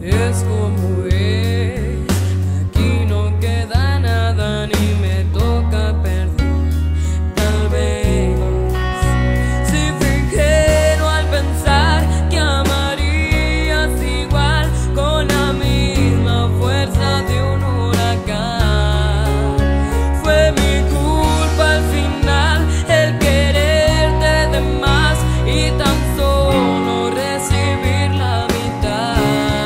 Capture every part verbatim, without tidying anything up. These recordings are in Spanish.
es como es. Aquí no queda nada ni me toca perder. Tal vez si fui ingenuo al pensar que amarías igual, con la misma fuerza de un huracán. Fue mi culpa al final el quererte de más y tan solo recibir la mitad.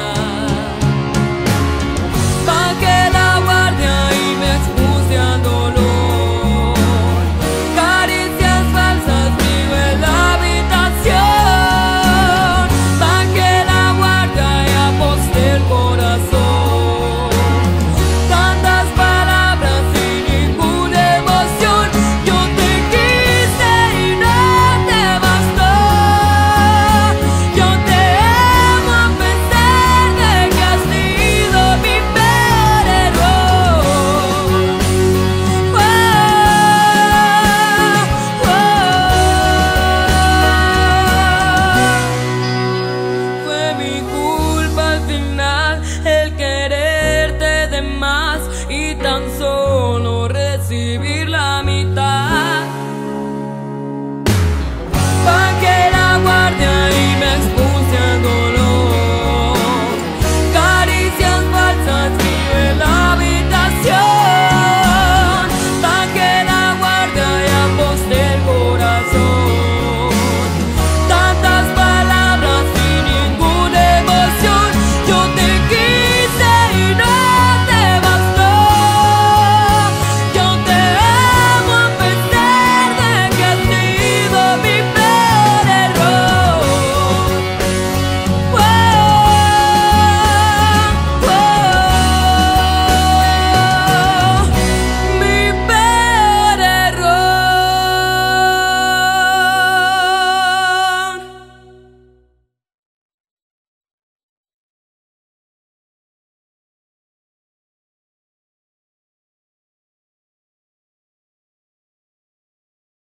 Bajé la guardia y me expuse al dolor. Caricias falsas vivo en la habitación. Bajé la guardia y aposté el corazón. Tantas palabras y ninguna emoción. Yo te quise y no te bastó. Yo te amo a pesar de que has sido mi peor error. Oh, oh. Fue mi culpa al final el quererte de más y tan solo